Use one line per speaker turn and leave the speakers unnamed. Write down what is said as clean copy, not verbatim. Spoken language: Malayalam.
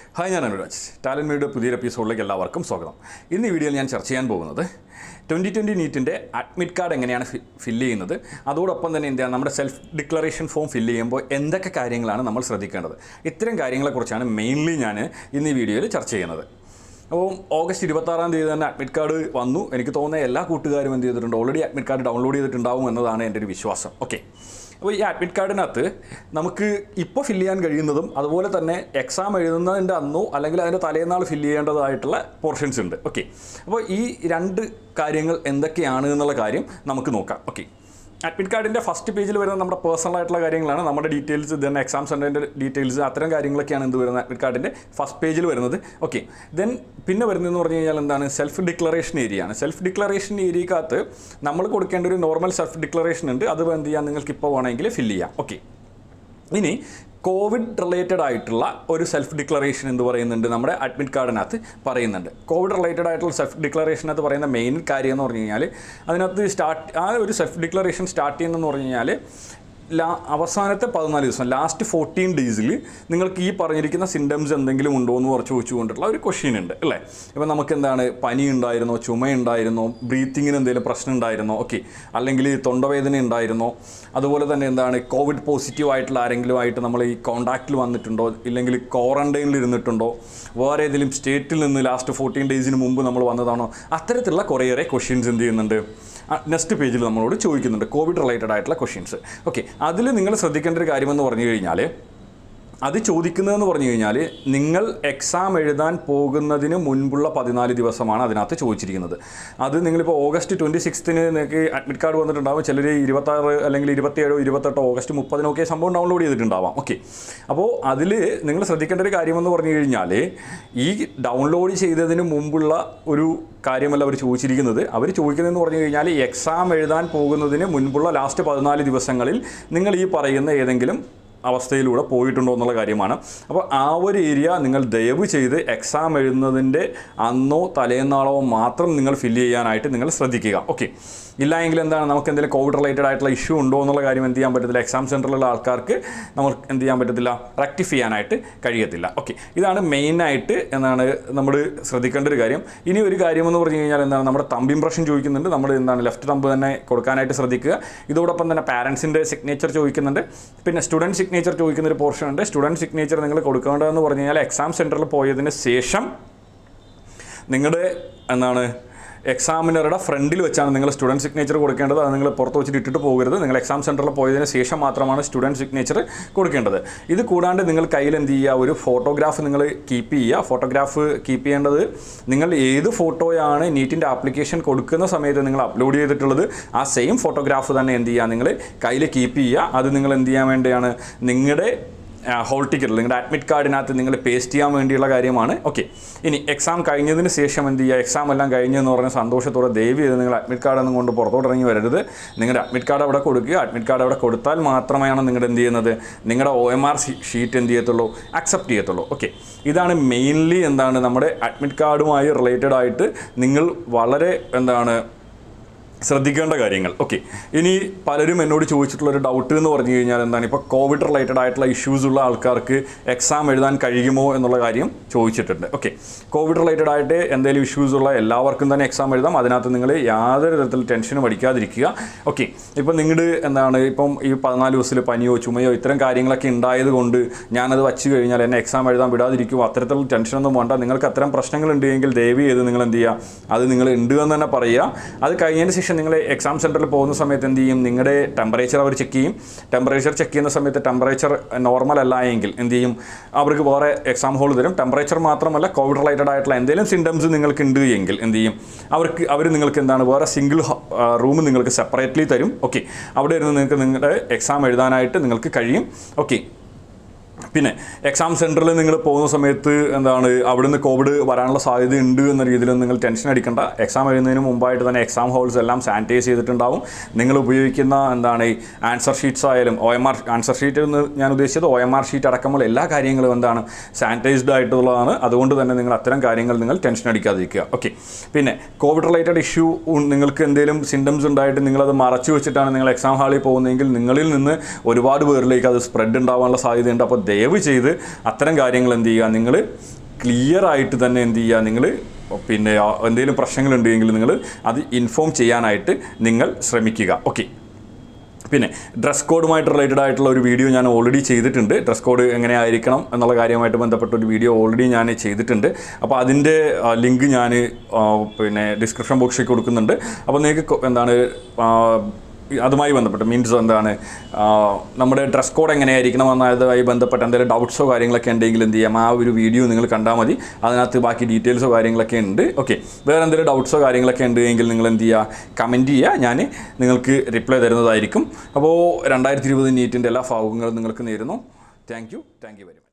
Hi, I am Raj. Talent Media പുതിയൊരു എപ്പിസോഡിലേക്ക് എല്ലാവർക്കും സ്വാഗതം. ഇന്ന് ഈ വീഡിയോയിൽ ഞാൻ ചർച്ച ചെയ്യാൻ പോകുന്നത് 2020 നീറ്റിന്റെ അഡ്മിറ്റ് കാർഡ് എങ്ങനെയാണ് ഫില്ല് ചെയ്യുന്നത്, അതോടൊപ്പം തന്നെ എന്താണ് നമ്മുടെ സെൽഫ് ഡിക്ലറേഷൻ ഫോം ഫില്ല് ചെയ്യുമ്പോൾ എന്തൊക്കെ കാര്യങ്ങളാണ് നമ്മൾ ശ്രദ്ധിക്കേണ്ടത്. ഇത്തരം കാര്യങ്ങളെക്കുറിച്ചാണ് മെയിൻലി ഞാൻ ഇന്ന് ഈ വീഡിയോയിൽ ചർച്ച ചെയ്യുന്നത്. അപ്പോൾ ഓഗസ്റ്റ് 26-ാം തീയതി തന്നെ അഡ്മിറ്റ് കാർഡ് വന്നു. എനിക്ക് തോന്നുന്ന എല്ലാ കൂട്ടുകാരും എന്ത് ചെയ്തിട്ടുണ്ട്, ഓൾറെഡി അഡ്മിറ്റ് കാർഡ് ഡൗൺലോഡ് ചെയ്തിട്ടുണ്ടാവും എന്നതാണ് എൻ്റെ ഒരു വിശ്വാസം. ഓക്കെ, അപ്പോൾ ഈ അഡ്മിറ്റ് കാർഡിനകത്ത് നമുക്ക് ഇപ്പോൾ ഫില്ല് ചെയ്യാൻ കഴിയുന്നതും അതുപോലെ തന്നെ എക്സാം എഴുതുന്നതിൻ്റെ അന്നോ അല്ലെങ്കിൽ അതിൻ്റെ തലേന്നാൾ ഫില്ല് ചെയ്യേണ്ടതായിട്ടുള്ള പോർഷൻസ് ഉണ്ട്. ഓക്കെ, അപ്പോൾ ഈ രണ്ട് കാര്യങ്ങൾ എന്തൊക്കെയാണ് എന്നുള്ള കാര്യം നമുക്ക് നോക്കാം. ഓക്കെ, അഡ്മിറ്റ് കാർഡിൻ്റെ ഫസ്റ്റ് പേജിൽ വരുന്ന നമ്മുടെ പേഴ്സണൽ ആയിട്ടുള്ള കാര്യങ്ങളാണ്, നമ്മുടെ ഡീറ്റെയിൽസ്, ദെൻ എക്സാം സെൻറ്ററിൻ്റെ ഡീറ്റെയിൽസ്, അത്തരം കാര്യങ്ങളൊക്കെയാണ് എന്ത് വരുന്നത് അഡ്മിറ്റ് കാർഡിൻ്റെ ഫസ്റ്റ് പേജിൽ വരുന്നത്. ഓക്കെ, ദെൻ പിന്നെ വരുന്നതെന്ന് പറഞ്ഞു കഴിഞ്ഞാൽ എന്താണ്, സെൽഫ് ഡിക്ലറേഷൻ ഏരിയയാണ്. സെൽഫ് ഡിക്ലറേഷൻ ഏരിയക്കകത്ത് നമ്മൾ കൊടുക്കേണ്ട ഒരു നോർമൽ സെൽഫ് ഡിക്ലറേഷൻ ഉണ്ട്, അത് എന്ത് ചെയ്യാൻ നിങ്ങൾക്ക് ഇപ്പോൾ വേണമെങ്കിൽ ഫില്ല് ചെയ്യാം. ഓക്കെ, ഇനി കോവിഡ് റിലേറ്റഡ് ആയിട്ടുള്ള ഒരു സെൽഫ് ഡിക്ലറേഷൻ എന്ന് പറയുന്നുണ്ട്, നമ്മുടെ അഡ്മിറ്റ് കാർഡിനകത്ത് പറയുന്നുണ്ട്. കോവിഡ് റിലേറ്റഡ് ആയിട്ടുള്ള സെൽഫ് ഡിക്ലറേഷനകത്ത് പറയുന്ന മെയിൻ കാര്യം എന്ന് പറഞ്ഞു കഴിഞ്ഞാൽ അതിനകത്ത് ആ ഒരു സെൽഫ് ഡിക്ലറേഷൻ സ്റ്റാർട്ട് ചെയ്യുന്നതെന്ന് പറഞ്ഞു കഴിഞ്ഞാൽ അവസാനത്തെ 14 ദിവസം, ലാസ്റ്റ് 14 ഡേയ്സിൽ നിങ്ങൾക്ക് ഈ പറഞ്ഞിരിക്കുന്ന സിംറ്റംസ് എന്തെങ്കിലും ഉണ്ടോ എന്ന് ചോദിച്ചുകൊണ്ടുള്ള ഒരു ക്വസ്റ്റ്യൻ ഉണ്ട് അല്ലേ. ഇപ്പോൾ നമുക്ക് എന്താണ്, പനി ഉണ്ടായിരുന്നോ, ചുമയുണ്ടായിരുന്നോ, ബ്രീത്തിങ്ങിന് എന്തെങ്കിലും പ്രശ്നം ഉണ്ടായിരുന്നോ, ഓക്കെ, അല്ലെങ്കിൽ തൊണ്ടവേദന ഉണ്ടായിരുന്നോ, അതുപോലെ തന്നെ എന്താണ് കോവിഡ് പോസിറ്റീവ് ആയിട്ടുള്ള ആരെങ്കിലും ആയിട്ട് നമ്മൾ ഈ കോൺടാക്റ്റിൽ വന്നിട്ടുണ്ടോ, ഇല്ലെങ്കിൽ ക്വാറന്റൈനിൽ ഇരുന്നിട്ടുണ്ടോ, വേറെ ഏതെങ്കിലും സ്റ്റേറ്റിൽ നിന്ന് ലാസ്റ്റ് 14 ഡേയ്സിന് മുമ്പ് നമ്മൾ വന്നതാണോ, അത്തരത്തിലുള്ള കുറേയേറെ ക്വസ്റ്റ്യൻസ് എന്ത് ചെയ്യുന്നുണ്ട് നെക്സ്റ്റ് പേജിൽ നമ്മളോട് ചോദിക്കുന്നുണ്ട്, കോവിഡ് റിലേറ്റഡ് ആയിട്ടുള്ള ക്വസ്റ്റ്യൻസ്. ഓക്കെ, അതിൽ നിങ്ങൾ ശ്രദ്ധിക്കേണ്ട ഒരു കാര്യമെന്ന് പറഞ്ഞു കഴിഞ്ഞാൽ, അത് ചോദിക്കുന്നതെന്ന് പറഞ്ഞു കഴിഞ്ഞാൽ നിങ്ങൾ എക്സാം എഴുതാൻ പോകുന്നതിന് മുൻപുള്ള 14 ദിവസമാണ് അതിനകത്ത് ചോദിച്ചിരിക്കുന്നത്. അത് നിങ്ങളിപ്പോൾ ഓഗസ്റ്റ് 26-ന് നിങ്ങൾക്ക് അഡ്മിറ്റ് കാർഡ് വന്നിട്ടുണ്ടാവും, ചിലർ 26 അല്ലെങ്കിൽ 27, 28 ഓഗസ്റ്റ് 30-നൊക്കെ സംഭവം ഡൗൺലോഡ് ചെയ്തിട്ടുണ്ടാവാം. ഓക്കെ, അപ്പോൾ അതിൽ നിങ്ങൾ ശ്രദ്ധിക്കേണ്ട ഒരു കാര്യമെന്ന് പറഞ്ഞു കഴിഞ്ഞാൽ, ഈ ഡൗൺലോഡ് ചെയ്തതിന് മുമ്പുള്ള ഒരു കാര്യമല്ല അവർ ചോദിച്ചിരിക്കുന്നത്. അവർ ചോദിക്കുന്നതെന്ന് പറഞ്ഞു കഴിഞ്ഞാൽ എക്സാം എഴുതാൻ പോകുന്നതിന് മുൻപുള്ള ലാസ്റ്റ് 14 ദിവസങ്ങളിൽ നിങ്ങൾ ഈ പറയുന്ന ഏതെങ്കിലും അവസ്ഥയിലൂടെ പോയിട്ടുണ്ടോ എന്നുള്ള കാര്യമാണ്. അപ്പോൾ ആ ഒരു ഏരിയ നിങ്ങൾ ദയവ് ചെയ്ത് എക്സാം എഴുതുന്നതിൻ്റെ അന്നോ തലേന്നാളോ മാത്രം നിങ്ങൾ ഫില്ല് ചെയ്യാനായിട്ട് നിങ്ങൾ ശ്രദ്ധിക്കുക. ഓക്കെ, ഇല്ല എങ്കിൽ എന്താണ്, നമുക്ക് എന്തെങ്കിലും കോവിഡ് റിലേറ്റഡ് ആയിട്ടുള്ള ഇഷ്യൂ ഉണ്ടോ എന്നുള്ള കാര്യം എന്ത് ചെയ്യാൻ പറ്റത്തില്ല, എക്സാം സെൻറ്ററിലുള്ള ആൾക്കാർക്ക് നമുക്ക് എന്ത് ചെയ്യാൻ പറ്റത്തില്ല, റെക്ടിഫൈ ചെയ്യാനായിട്ട് കഴിയത്തില്ല. ഓക്കെ, ഇതാണ് മെയിനായിട്ട് എന്താണ് നമ്മൾ ശ്രദ്ധിക്കേണ്ട ഒരു കാര്യം. ഇനി ഒരു കാര്യമെന്ന് പറഞ്ഞു കഴിഞ്ഞാൽ എന്താണ്, നമ്മുടെ തമ്പ് ഇംപ്രഷൻ ചോദിക്കുന്നുണ്ട്, നമ്മൾ എന്താണ് ലെഫ്റ്റ് തമ്പ് തന്നെ കൊടുക്കാനായിട്ട് ശ്രദ്ധിക്കുക. ഇതോടൊപ്പം തന്നെ പാരൻസിൻ്റെ സിഗ്നേച്ചർ ചോദിക്കുന്നുണ്ട്, പിന്നെ സ്റ്റുഡൻറ്റ് സിഗ്നേച്ചർ ചോദിക്കുന്നൊരു പോർഷൻ ഉണ്ട്. സ്റ്റുഡൻറ്റ് സിഗ്നേച്ചർ നിങ്ങൾ കൊടുക്കേണ്ടതെന്ന് പറഞ്ഞു കഴിഞ്ഞാൽ എക്സാം സെൻറ്ററിൽ പോയതിന് ശേഷം നിങ്ങളുടെ എന്താണ് എക്സാമിനറുടെ ഫ്രണ്ടിൽ വെച്ചാണ് നിങ്ങൾ സ്റ്റുഡൻറ്റ് സിഗ്നേച്ചർ കൊടുക്കേണ്ടത്. അത് നിങ്ങൾ പുറത്ത് വെച്ചിട്ട് ഇട്ടിട്ട് പോകരുത്. നിങ്ങൾ എക്സാം സെൻറ്ററിൽ പോയതിന് ശേഷം മാത്രമാണ് സ്റ്റുഡൻറ്റ് സിഗ്നേച്ചർ കൊടുക്കേണ്ടത്. ഇത് കൂടാണ്ട് നിങ്ങൾ കയ്യിൽ എന്ത് ചെയ്യുക, ഒരു ഫോട്ടോഗ്രാഫ് നിങ്ങൾ കീപ്പ് ചെയ്യുക. ഫോട്ടോഗ്രാഫ് കീപ്പ് ചെയ്യേണ്ടത് നിങ്ങൾ ഏത് ഫോട്ടോയാണ് നീറ്റിൻ്റെ ആപ്ലിക്കേഷൻ കൊടുക്കുന്ന സമയത്ത് നിങ്ങൾ അപ്ലോഡ് ചെയ്തിട്ടുള്ളത്, ആ സെയിം ഫോട്ടോഗ്രാഫ് തന്നെ എന്ത് ചെയ്യുക, നിങ്ങൾ കയ്യിൽ കീപ്പ് ചെയ്യുക. അത് നിങ്ങൾ എന്ത് ചെയ്യാൻ വേണ്ടിയാണ്, നിങ്ങളുടെ ഹോൾ ടിക്കറ്റിൽ നിങ്ങളുടെ അഡ്മിറ്റ് കാർഡിനകത്ത് നിങ്ങൾ പേസ്റ്റ് ചെയ്യാൻ വേണ്ടിയുള്ള കാര്യമാണ്. ഓക്കെ, ഇനി എക്സാം കഴിഞ്ഞതിന് ശേഷം എന്ത് ചെയ്യുക, എക്സാം എല്ലാം കഴിഞ്ഞെന്ന് പറഞ്ഞ സന്തോഷത്തോടെ ദയവ് ചെയ്ത് നിങ്ങൾ അഡ്മിറ്റ് കാർഡൊന്നും കൊണ്ട് പുറത്തോട്ട് ഇറങ്ങി വരരുത്. നിങ്ങളുടെ അഡ്മിറ്റ് കാർഡ് അവിടെ കൊടുക്കുക. അഡ്മിറ്റ് കാർഡ് അവിടെ കൊടുത്താൽ മാത്രമാണ് നിങ്ങൾ എന്ത് ചെയ്യുന്നത്, നിങ്ങളുടെ OMR ഷീറ്റ് എന്ത് ചെയ്യത്തുള്ളൂ, അക്സെപ്റ്റ് ചെയ്യത്തുള്ളൂ. ഓക്കെ, ഇതാണ് മെയിൻലി എന്താണ് നമ്മുടെ അഡ്മിറ്റ് കാർഡുമായി റിലേറ്റഡ് ആയിട്ട് നിങ്ങൾ വളരെ എന്താണ് ശ്രദ്ധിക്കേണ്ട കാര്യങ്ങൾ. ഓക്കെ, ഇനി പലരും എന്നോട് ചോദിച്ചിട്ടുള്ളൊരു ഡൗട്ട് എന്ന് പറഞ്ഞു കഴിഞ്ഞാൽ എന്താണ്, ഇപ്പോൾ കോവിഡ് റിലേറ്റഡ് ആയിട്ടുള്ള ഇഷ്യൂസ് ഉള്ള ആൾക്കാർക്ക് എക്സാം എഴുതാൻ കഴിയുമോ എന്നുള്ള കാര്യം ചോദിച്ചിട്ടുണ്ട്. ഓക്കെ, കോവിഡ് റിലേറ്റഡ് ആയിട്ട് എന്തെങ്കിലും ഇഷ്യൂസ് ഉള്ള എല്ലാവർക്കും തന്നെ എക്സാം എഴുതാം. അതിനകത്ത് നിങ്ങൾ യാതൊരു തരത്തിൽ ടെൻഷനും അടിക്കാതിരിക്കുക. ഓക്കെ, ഇപ്പോൾ നിങ്ങളുടെ എന്താണ് ഇപ്പം ഈ 14 ദിവസത്തിൽ പനിയോ ചുമയോ ഇത്തരം കാര്യങ്ങളൊക്കെ ഉണ്ടായത് കൊണ്ട് ഞാനത് വച്ച് കഴിഞ്ഞാൽ എന്നെ എക്സാം എഴുതാൻ വിടാതിരിക്കുമോ, അത്തരത്തിലുള്ള ടെൻഷനൊന്നും വേണ്ട. നിങ്ങൾക്ക് അത്തരം പ്രശ്നങ്ങളുണ്ടെങ്കിൽ ദയവ് ചെയ്ത് നിങ്ങൾ എന്ത് ചെയ്യുക, അത് നിങ്ങൾ ഉണ്ട് എന്ന് തന്നെ പറയുക. അത് കഴിഞ്ഞതിന് ശേഷം നിങ്ങൾ എക്സാം സെൻറ്ററിൽ പോകുന്ന സമയത്ത് എന്ത് ചെയ്യും, നിങ്ങളുടെ ടെമ്പറേച്ചർ അവർ ചെക്ക് ചെയ്യും. ടെമ്പറേച്ചർ ചെക്ക് ചെയ്യുന്ന സമയത്ത് ടെമ്പറേച്ചർ നോർമൽ അല്ല എങ്കിൽ എന്ത് ചെയ്യും, അവർക്ക് വേറെ എക്സാം ഹോൾ തരും. ടെമ്പറേച്ചർ മാത്രമല്ല, കോവിഡ് റിലേറ്റഡ് ആയിട്ടുള്ള എന്തെങ്കിലും സിംറ്റംസ് നിങ്ങൾക്ക് ഉണ്ട് എങ്കിൽ എന്ത് ചെയ്യും, അവർ നിങ്ങൾക്ക് എന്താണ് വേറെ സിംഗിൾ റൂം നിങ്ങൾക്ക് സെപ്പറേറ്റ്ലി തരും. ഓക്കെ, അവിടെ ഇരുന്ന് നിങ്ങൾക്ക് നിങ്ങളുടെ എക്സാം എഴുതാനായിട്ട് നിങ്ങൾക്ക് കഴിയും. ഓക്കെ, പിന്നെ എക്സാം സെൻറ്ററിൽ നിങ്ങൾ പോകുന്ന സമയത്ത് എന്താണ് അവിടുന്ന് കോവിഡ് വരാനുള്ള സാധ്യതയുണ്ട് എന്ന രീതിയിൽ നിങ്ങൾ ടെൻഷൻ അടിക്കേണ്ട. എക്സാം എഴുതുന്നതിന് മുമ്പായിട്ട് തന്നെ എക്സാം ഹോൾസ് എല്ലാം സാനിറ്റൈസ് ചെയ്തിട്ടുണ്ടാവും. നിങ്ങൾ ഉപയോഗിക്കുന്ന എന്താണ് ആൻസർ ഷീറ്റ്സ് ആയാലും OMR ആൻസർ ഷീറ്റ് എന്ന് ഞാൻ ഉദ്ദേശിച്ചത് OMR ഷീറ്റ് അടക്കമുള്ള എല്ലാ കാര്യങ്ങളും എന്താണ് സാനിറ്റൈസ്ഡ് ആയിട്ടുള്ളതാണ്. അതുകൊണ്ട് തന്നെ നിങ്ങൾ അത്തരം കാര്യങ്ങൾ നിങ്ങൾ ടെൻഷൻ അടിക്കാതിരിക്കുക. ഓക്കെ, പിന്നെ കോവിഡ് റിലേറ്റഡ് ഇഷ്യൂ നിങ്ങൾക്ക് എന്തെങ്കിലും സിംറ്റംസ് ഉണ്ടായിട്ട് നിങ്ങളത് മറച്ചു വെച്ചിട്ടാണ് നിങ്ങൾ എക്സാം ഹാളിൽ പോകുന്നതെങ്കിൽ നിങ്ങളിൽ നിന്ന് ഒരുപാട് പേരിലേക്ക് അത് സ്പ്രെഡ് ഉണ്ടാവാനുള്ള സാധ്യതയുണ്ട്. അപ്പോൾ ദയവ് ചെയ്ത് അത്തരം കാര്യങ്ങൾ എന്ത് ചെയ്യുക, നിങ്ങൾ ക്ലിയർ ആയിട്ട് തന്നെ എന്ത് ചെയ്യുക, നിങ്ങൾ പിന്നെ എന്തെങ്കിലും പ്രശ്നങ്ങളുണ്ടെങ്കിൽ നിങ്ങൾ അത് ഇൻഫോം ചെയ്യാനായിട്ട് നിങ്ങൾ ശ്രമിക്കുക. ഓക്കെ. പിന്നെ ഡ്രസ് കോഡുമായിട്ട് റിലേറ്റഡ് ആയിട്ടുള്ള ഒരു വീഡിയോ ഞാൻ ഓൾറെഡി ചെയ്തിട്ടുണ്ട്. ഡ്രസ് കോഡ് എങ്ങനെയായിരിക്കണം എന്നുള്ള കാര്യമായിട്ട് ബന്ധപ്പെട്ട ഒരു വീഡിയോ ഓൾറെഡി ഞാൻ ചെയ്തിട്ടുണ്ട്. അപ്പോൾ അതിൻ്റെ ലിങ്ക് ഞാൻ പിന്നെ ഡിസ്ക്രിപ്ഷൻ ബോക്സിൽ കൊടുക്കുന്നുണ്ട്. അപ്പോൾ നിങ്ങൾക്ക് എന്താണ് അതുമായി ബന്ധപ്പെട്ട് മീൻസ് എന്താണ് നമ്മുടെ ഡ്രസ് കോഡ് എങ്ങനെയായിരിക്കണം എന്നതുമായി ബന്ധപ്പെട്ട് എന്തെങ്കിലും ഡൗട്ട്സോ കാര്യങ്ങളൊക്കെ ഉണ്ടെങ്കിൽ എന്ത് ചെയ്യാം, ആ ഒരു വീഡിയോ നിങ്ങൾ കണ്ടാൽ മതി. അതിനകത്ത് ബാക്കി ഡീറ്റെയിൽസോ കാര്യങ്ങളൊക്കെ ഉണ്ട്. ഓക്കെ. വേറെ എന്തെങ്കിലും ഡൗട്ട്സോ കാര്യങ്ങളൊക്കെ ഉണ്ട് എങ്കിൽ നിങ്ങൾ എന്ത് ചെയ്യുക, കമൻറ്റ് ചെയ്യുക, ഞാൻ നിങ്ങൾക്ക് റിപ്ലൈ തരുന്നതായിരിക്കും. അപ്പോൾ 2020 നീറ്റിൻ്റെ എല്ലാ ഭാഗങ്ങളും നിങ്ങൾക്ക് നേരുന്നു. Thank you very much.